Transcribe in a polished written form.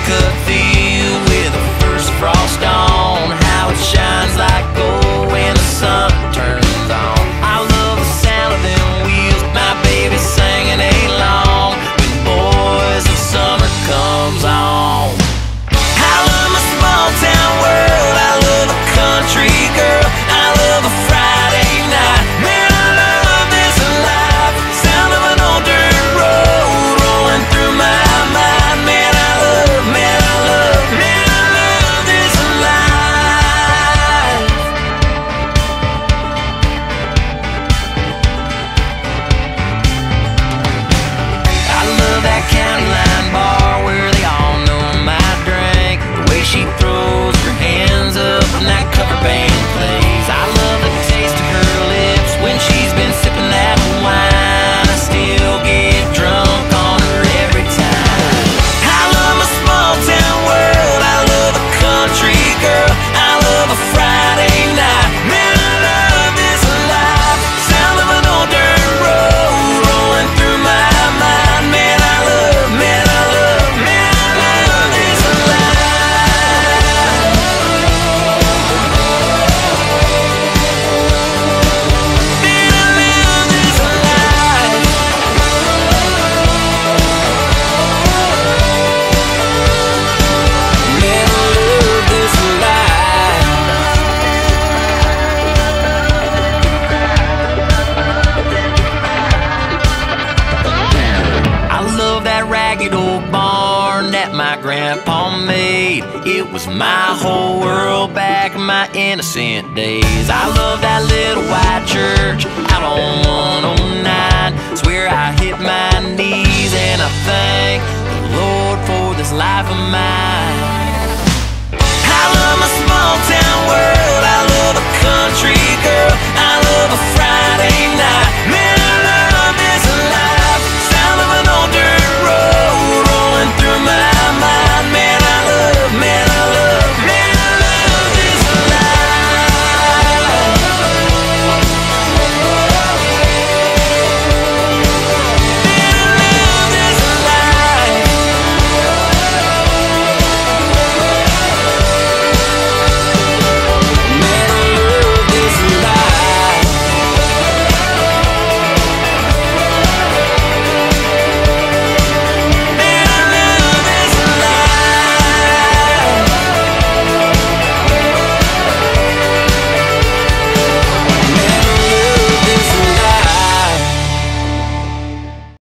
cut field with the first frost on, how it shines like gold when the sun turns on. I love the sound of them wheels, my baby singing along when Boys of Summer comes on. I love my small town world, I love a country girl, I love a Friday night. Man, I love this life, sound of an old dirt road rolling through my mind. Man, I love, man, I love, man, I love this life. I love that county line bar where they all know my drink, the way she throws her hands up when that cover band plays. I love the taste of her lips when she's been sipping that wine. I still get drunk on her every time. I love my small town world, I love a country girl, I love a Friday night. Man, I love this life, sound of an old dirt road rolling through my mind. Man, I love, man, I love, man, I love this life. Man, I love this life. Man, I love this life. I love that ragged old barn that my grandpa made. It was my whole world back in my innocent days. I love that little white church out on 109. It's where I hit my knees and I thank the Lord for this life of mine.